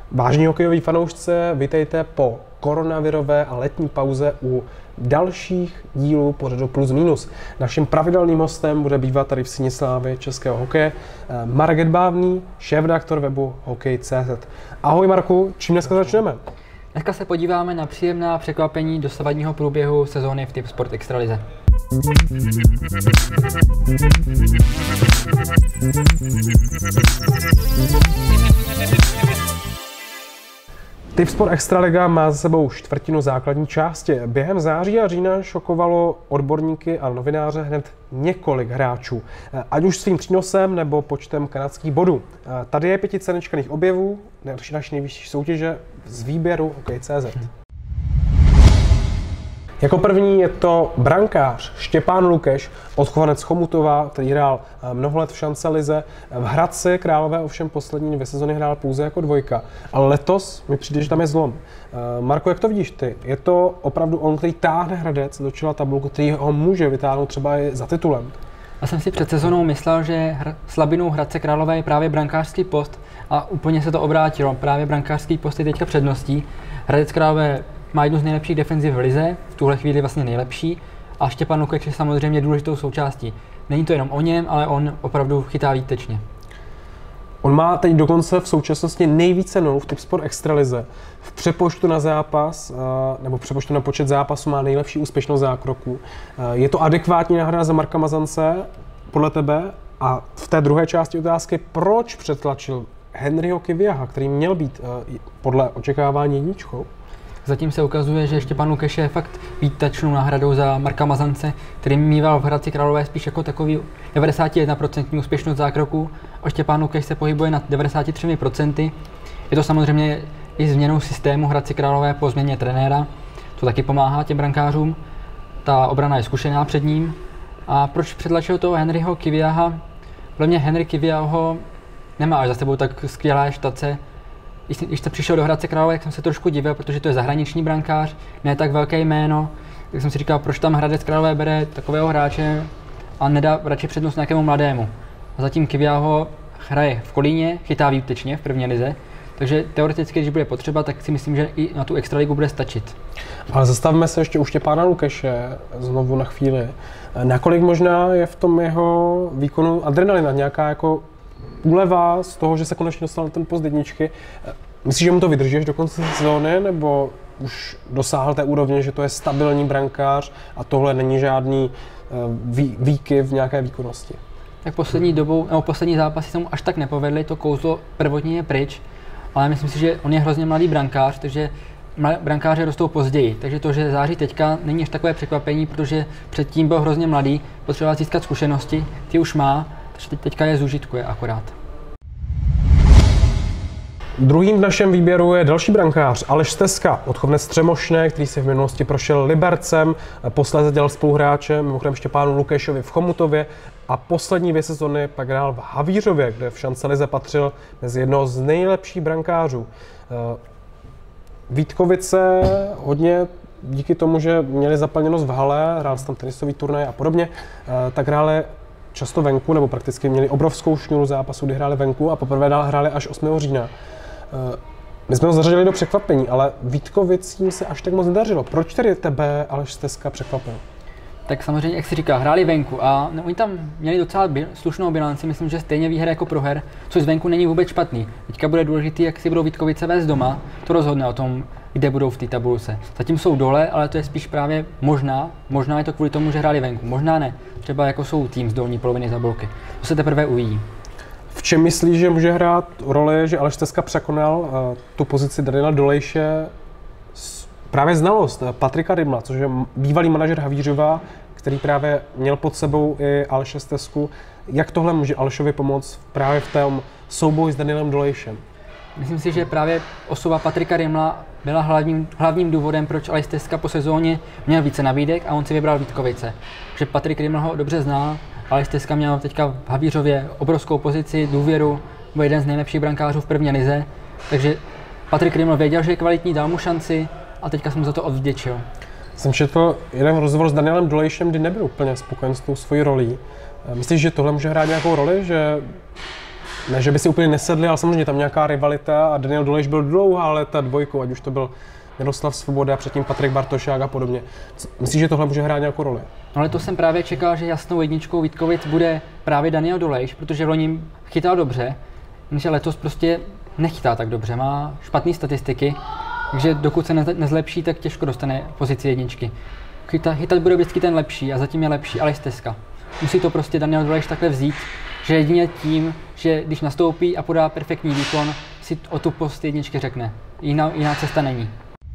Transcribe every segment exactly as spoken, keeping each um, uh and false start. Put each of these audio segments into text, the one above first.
Vážení hokejoví fanoušce, vítejte po koronavirové a letní pauze u dalších dílů pořadu Plus Minus. Naším pravidelným hostem bude bývat tady v síni slávy českého hokeje Marek Hedbávný, šéfredaktor webu hokej tečka cé zet. Ahoj Marku, čím dneska začneme? Dneska se podíváme na příjemná překvapení dosavadního průběhu sezóny v Tipsport Extralize. Tipsport Extraliga má za sebou čtvrtinu základní části. Během září a října šokovalo odborníky a novináře hned několik hráčů, ať už svým přínosem nebo počtem kanadských bodů. Tady je pětice nečekaných objevů naší nejvyšší soutěže z výběru hokej tečka cé zet. Jako první je to brankář Štěpán Lukeš, odchovanec Chomutova, který hrál mnoho let v šance lize. V Hradci Králové ovšem poslední dvě sezony hrál pouze jako dvojka, ale letos mi přijde, že tam je zlom. Marko, jak to vidíš ty? Je to opravdu on, který táhne Hradec do čela tabulku, který ho může vytáhnout třeba i za titulem? Já jsem si před sezónou myslel, že hr- slabinou Hradce Králové je právě brankářský post a úplně se to obrátilo. Právě brankářský post je teďka předností. Hradec Králové má jednu z nejlepších defenziv v lize, v tuhle chvíli vlastně nejlepší, a Štěpán Lukeš je samozřejmě důležitou součástí. Není to jenom o něm, ale on opravdu chytá výtečně. On má teď dokonce v současnosti nejvíce nul v Tipsport Extralize. V přepočtu na zápas, nebo v přepočtu na počet zápasů má nejlepší úspěšnost zákroků. Je to adekvátní náhrada za Marka Mazance podle tebe? A v té druhé části otázky, proč přetlačil Henryho Kiviaha, který měl být podle očekávání jedničkou? Zatím se ukazuje, že Štěpán Lukeš je fakt výtečnou náhradou za Marka Mazance, který mýval v Hradci Králové spíš jako takový devadesát jedna procent úspěšnost zákroků, a Štěpán Lukeš se pohybuje na devadesát tři procent. Je to samozřejmě i změnou systému Hradci Králové po změně trenéra, to taky pomáhá těm brankářům. Ta obrana je zkušená před ním. A proč předlačil toho Henryho Kiviaha? Podle mě Henry Kiviaho nemá až za sebou tak skvělé štace. Když jste přišel do Hradce Králové, tak jsem se trošku divil, protože to je zahraniční brankář, ne tak velké jméno. Tak jsem si říkal, proč tam Hradec Králové bere takového hráče a nedá radši přednost nějakému mladému. A zatím Kiviaho hraje v Kolíně, chytá výtečně v první lize, takže teoreticky, když bude potřeba, tak si myslím, že i na tu extraligu bude stačit. Ale zastavme se ještě u Štěpána Lukeše znovu na chvíli. Nakolik možná je v tom jeho výkonu adrenalina, nějaká jako úleva z toho, že se konečně dostal na ten post jedničky? Myslíš, že mu to vydržíš do konce sezóny, nebo už dosáhl té úrovně, že to je stabilní brankář a tohle není žádný vý, výkyv v nějaké výkonnosti? Tak poslední dobou, nebo poslední zápasy se mu až tak nepovedly, to kouzlo prvotní je pryč, ale myslím si, že on je hrozně mladý brankář, takže brankáři rostou později, takže to, že září teďka, není až takové překvapení, protože předtím byl hrozně mladý, potřeboval získat zkušenosti, ty už má, takže teďka je zúžitkuje akorát. Druhým v našem výběru je další brankář Aleš Stezka, odchovanec Střemošné, který si v minulosti prošel Libercem, posléze dělal spoluhráče mimochodem Štěpánu Lukešovi v Chomutově a poslední dvě sezony pak hrál v Havířově, kde v šance lize patřil mezi jednoho z nejlepších brankářů. Vítkovice hodně díky tomu, že měli zaplněnost v hale, hrál tam tenisový turnaj a podobně, tak hráli často venku, nebo prakticky měli obrovskou šňůru zápasů, kdy hráli venku a poprvé dál hráli až osmého října. My jsme ho zařadili do překvapení, ale Vítkovicím se až tak moc nedařilo. Proč tedy tebe Aleš Stezka překvapil? Tak samozřejmě, jak si říká, hráli venku a oni tam měli docela slušnou bilanci, myslím, že stejně výhra jako proher, což zvenku není vůbec špatný. Teďka bude důležitý, jak si budou Vítkovice vést doma, to rozhodne o tom, kde budou v té tabulce. Zatím jsou dole, ale to je spíš právě možná, možná je to kvůli tomu, že hráli venku, možná ne. Třeba jako jsou tým z dolní poloviny tabulky. To se teprve uvidí. V čem myslíš, že může hrát roli, že Aleš Stezka překonal uh, tu pozici Daniela Dolejše, právě znalost Patrika Rimla, což je bývalý manažer Havířova, který právě měl pod sebou i Aleše Stezku. Jak tohle může Alešovi pomoct právě v tom souboji s Danielem Dolejšem? Myslím si, že právě osoba Patrika Rimla byla hlavním, hlavním důvodem, proč Aleš Stezka po sezóně měl více nabídek a on si vybral Vítkovice. Že Patrik Riml ho dobře zná, Aleš Stezka měl teďka v Havířově obrovskou pozici, důvěru, byl jeden z nejlepších brankářů v první lize, takže Patrik Riml věděl, že je kvalitní, dal mu šanci a teďka jsem mu za to odvděčil. Jsem četl jeden rozhovor s Danielem Dolejšem, kdy nebyl úplně spokojen s tou svojí rolí. Myslíš, že tohle může hrát nějakou roli, že ne, že by si úplně nesedli, ale samozřejmě tam nějaká rivalita a Daniel Dolejš byl dlouhá léta dvojkou, ať už to byl Miroslav Svoboda, předtím Patrik Bartošák a podobně. Myslíš, že tohle může hrát nějakou roli? Ale to jsem právě čekal, že jasnou jedničkou Vítkovic bude právě Daniel Dolejš, protože v loni chytal dobře, jenže letos prostě nechytá tak dobře, má špatné statistiky, takže dokud se nezlepší, tak těžko dostane pozici jedničky. Chytat, chytat bude vždycky ten lepší a zatím je lepší Aleš Stezka. Musí to prostě Daniel Dolejš takhle vzít, že jedině tím, že když nastoupí a podá perfektní výkon, si o tu post jedničky řekne. Jiná, jiná cesta není.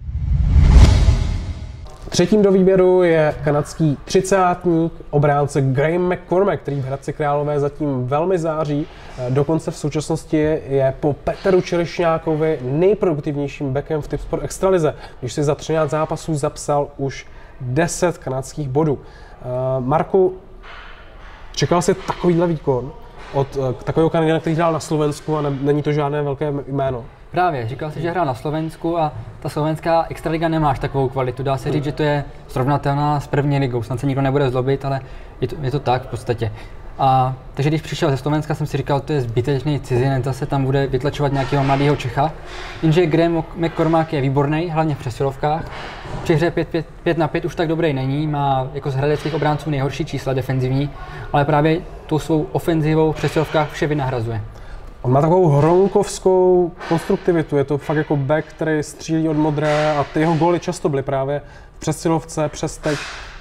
Třetím do výběru je kanadský třicátník, obránce Graham McCormack, který v Hradci Králové zatím velmi září. Dokonce v současnosti je po Peteru Čelešňákovi nejproduktivnějším backem v Tipsport extralize, když si za třináct zápasů zapsal už deset kanadských bodů. Marku, čekal jsi takovýhle výkon od takového Kanaděna, který hrál na Slovensku a ne, není to žádné velké jméno? Právě, říkal jsi, že hrál na Slovensku a ta slovenská extraliga nemáš takovou kvalitu. Dá se říct, že to je srovnatelná s první ligou. Snad se nikdo nebude zlobit, ale je to, je to tak v podstatě. A, takže když přišel ze Slovenska, jsem si říkal, to je zbytečný cizinec, zase tam bude vytlačovat nějakého mladého Čecha. Jenže Graham McCormack je výborný, hlavně v přesilovkách. Při hře pět na pět už tak dobrý není, má jako z hradeckých obránců nejhorší čísla defenzivní, ale právě tou svou ofenzivou v přesilovkách vše vynahrazuje. On má takovou hronkovskou konstruktivitu, je to fakt jako back, který střílí od modré a ty jeho góly často byly právě v přesilovce, přes teď.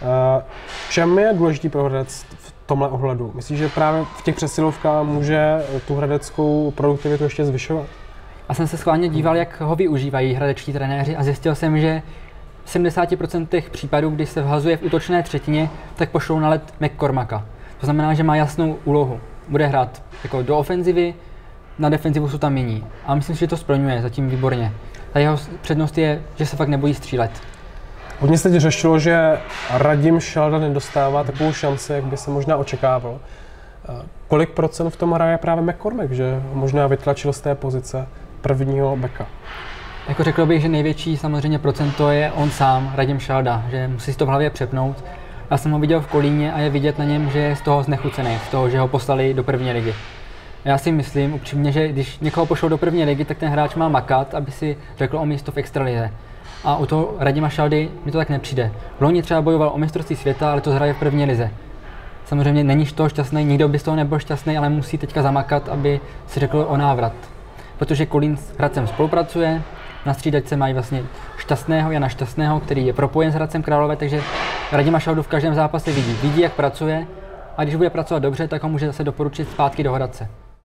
V čem je důležitý pro Hradec v tomhle ohledu? Myslíš, že právě v těch přesilovkách může tu hradeckou produktivitu ještě zvyšovat? Já jsem se schválně díval, jak ho využívají hradečtí trenéři a zjistil jsem, že v sedmdesáti procentech případů, kdy se vhazuje v útočné třetině, tak pošlou na led McCormacka. To znamená, že má jasnou úlohu. Bude hrát jako do ofenzivy, na defenzivu jsou tam jiní. A myslím si, že to splňuje zatím výborně. Ta jeho přednost je, že se fakt nebojí střílet. Hodně se teď řešilo, že Radim Šalda nedostává takovou šanci, jak by se možná očekával. Kolik procent v tom hraje právě McCormack, že ho možná vytlačil z té pozice prvního beka? Jako řekl bych, že největší samozřejmě procento je on sám, Radim Šalda, že musí si to v hlavě přepnout. Já jsem ho viděl v Kolíně a je vidět na něm, že je z toho znechucený, z toho, že ho poslali do první ligy. Já si myslím upřímně, že když někoho pošlou do první ligy, tak ten hráč má makat, aby si řekl o místo v extralize. A u toho Radima Šaldy mi to tak nepřijde. V loni třeba bojoval o mistrovství světa, ale to hraje v první lize. Samozřejmě není z toho šťastný, nikdo by z toho nebyl šťastný, ale musí teďka zamakat, aby si řekl o návrat. Protože Kolín s Hradcem spolupracuje, na střídačce mají vlastně Šťastného, Jana Šťastného, který je propojen s Hradcem Králové, takže Radima Šaldu v každém zápase vidí. Vidí, jak pracuje, a když bude pracovat dobře, tak ho může zase doporučit zpátky do Hradce.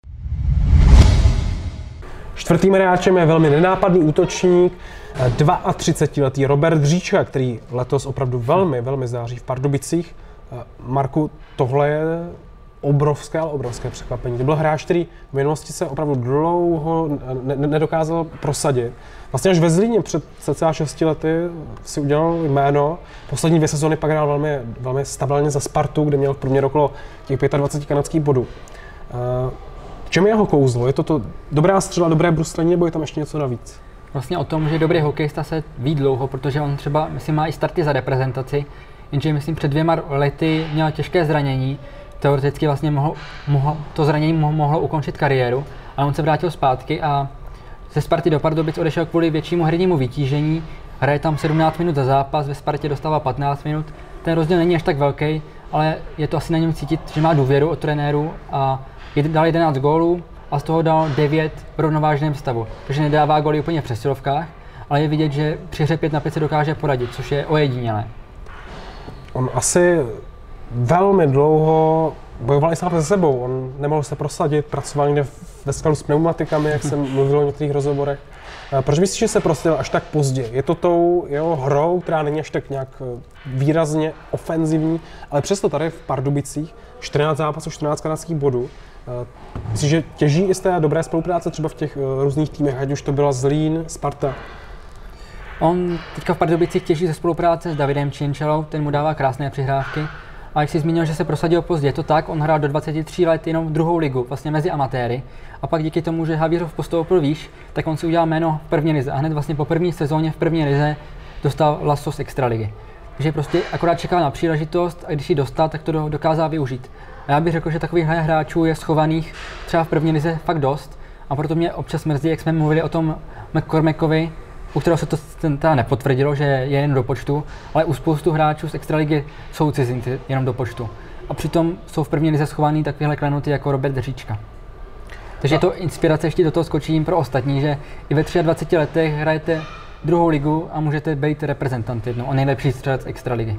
Čtvrtým hráčem je velmi nenápadný útočník, třicetiletý Robert Říčka, který letos opravdu velmi, velmi září v Pardubicích. Marku, tohle je obrovské, ale obrovské překvapení. To byl hráč, který v minulosti se opravdu dlouho ne- nedokázal prosadit. Vlastně až ve Zlíně před cca šesti lety si udělal jméno. Poslední dvě sezóny pak hrál velmi, velmi stabilně za Spartu, kde měl v průměru okolo těch dvacet pět kanadských bodů. V čem je jeho kouzlo? Je to, to dobrá střela, dobré bruslení, nebo je tam ještě něco navíc? Vlastně o tom, že dobrý hokejista se ví dlouho, protože on třeba, myslím, má i starty za reprezentaci, jenže myslím před dvěma lety měl těžké zranění, teoreticky vlastně mohlo, mohlo, to zranění mohlo ukončit kariéru, ale on se vrátil zpátky a ze Sparty do Pardubic odešel kvůli většímu hernímu vytížení, hraje tam sedmnáct minut za zápas, ve Spartě dostává patnáct minut, ten rozdíl není až tak velký, ale je to asi na něm cítit, že má důvěru od trenéru a dal jedenáct gólů a z toho dal devět v rovnovážném stavu. Takže nedává góly úplně v přesilovkách, ale je vidět, že při hře pět na pět se dokáže poradit, což je ojedinělé. On asi velmi dlouho bojoval i sám se sebou. On nemohl se prosadit, pracoval někde ve skladu s pneumatikami, jak jsem mluvil o některých rozhovorech. Proč myslíš, že se prosadil až tak pozdě? Je to tou jeho hrou, která není až tak nějak výrazně ofenzivní, ale přesto tady v Pardubicích čtrnáct zápasů, čtrnáct kanadských bodů. Myslíš, že těží i z té dobré spolupráce třeba v těch různých týmech, ať už to byla Zlín, Sparta? On teďka v Pardubicích těží ze spolupráce s Davidem Čienčelou, ten mu dává krásné přihrávky. A jak jsi zmínil, že se prosadil pozdě, je to tak, on hrál do dvaceti tří let jenom druhou ligu, vlastně mezi amatéry. A pak díky tomu, že Havířov postoupil výš, tak on si udělal jméno v první lize. A hned vlastně po první sezóně v první lize dostal laso z extraligy. Takže prostě akorát čekal na příležitost a když ji dostal, tak to dokázal využít. A já bych řekl, že takových hráčů je schovaných třeba v první lize fakt dost. A proto mě občas mrzí, jak jsme mluvili o tom McCormackovi, u kterého se to teda nepotvrdilo, že je jen do počtu, ale u spoustu hráčů z extraligy jsou cizinci jenom do počtu. A přitom jsou v první lize schovaný takovéhle klenoty jako Robert Říčka. Takže je to inspirace, ještě do toho skočím pro ostatní, že i ve dvaceti třech letech hrajete druhou ligu a můžete být reprezentant jednou a nejlepší střelec extraligy.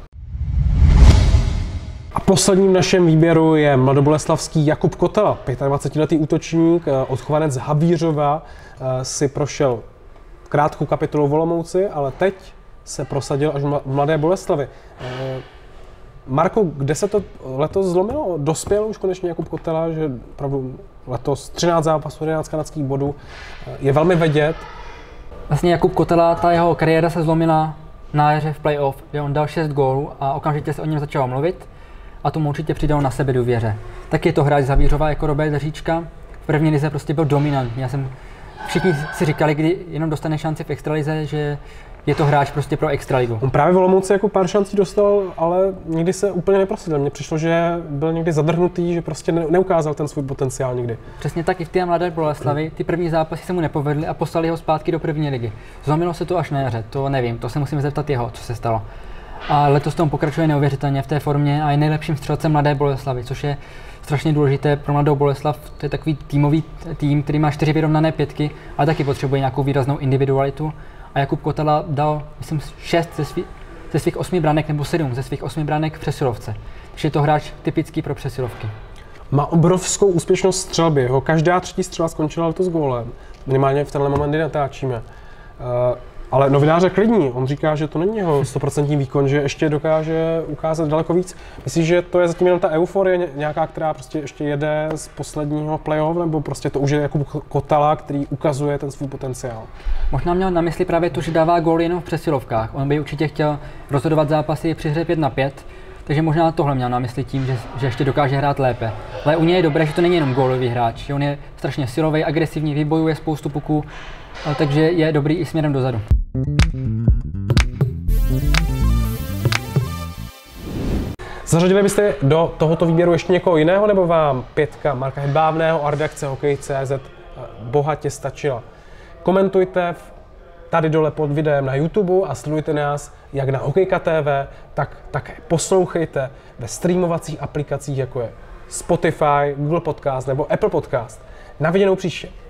A posledním v našem výběru je mladoboleslavský Jakub Kotela, dvacetiletý útočník, odchovanec z Havířova, si prošel krátkou kapitolu v Olomouci, ale teď se prosadil až v Mladé Boleslavi. Marko, kde se to letos zlomilo? Dospěl už konečně Jakub Kotela, že opravdu letos třináct zápasů, jedenáct kanadských bodů, je velmi vidět. Vlastně Jakub Kotela, ta jeho kariéra se zlomila na jaře v playoff, kde on dal šest gólů a okamžitě se o něm začalo mluvit a tomu určitě přidal na sebe důvěře. Tak je to hráč z Havířova jako Robert Říčka. V první lize prostě byl dominantní. Já jsem, všichni si říkali, kdy jenom dostane šanci v extralize, že je to hráč prostě pro extraligu. On právě v Olomouci jako pár šancí dostal, ale nikdy se úplně neprosadil. Mně přišlo, že byl někdy zadrhnutý, že prostě neukázal ten svůj potenciál nikdy. Přesně tak i v té Mladé Boleslavi. Ty první zápasy se mu nepovedly a poslali ho zpátky do první ligy. Zlomilo se to až na jaře, to nevím, to se musím zeptat jeho, co se stalo. A letos tomu pokračuje neuvěřitelně v té formě a je nejlepším střelcem Mladé Boleslavy, což je strašně důležité pro Mladou Boleslav. To je takový týmový tým, který má čtyři vyrovnané pětky, ale taky potřebuje nějakou výraznou individualitu. A Jakub Kotela dal, myslím, šest ze, svý, ze svých osmi branek nebo sedm ze svých osmi branek v přesilovce. Takže je to hráč typický pro přesilovky. Má obrovskou úspěšnost střelby. Jeho každá třetí střela skončila letos gólem. Minimálně v tenhle moment, kdy natáčíme. Uh, ale novinář je klidní. On říká, že to není jeho stoprocentní výkon, že ještě dokáže ukázat daleko víc. Myslíš, že to je zatím jenom ta euforie nějaká, která prostě ještě jede z posledního playoff, nebo prostě to už je Jakub Kotela, který ukazuje ten svůj potenciál? Možná měl na mysli právě to, že dává góly jenom v přesilovkách. On by určitě chtěl rozhodovat zápasy při hře pět na pět, takže možná tohle měl na mysli tím, že, že ještě dokáže hrát lépe. Ale u něj je dobré, že to není jenom gólový hráč, že on je strašně silový, agresivní, vybojuje spoustu puků, takže je dobrý i směrem dozadu. Zařadili byste do tohoto výběru ještě někoho jiného, nebo vám pětka Marka Hedvábného a redakce hokej tečka cé zet bohatě stačila? Komentujte tady dole pod videem na YouTube a sledujte nás jak na Hokejka tečka té vé, tak také poslouchejte ve streamovacích aplikacích, jako je Spotify, Google Podcast nebo Apple Podcast. Na viděnou příště.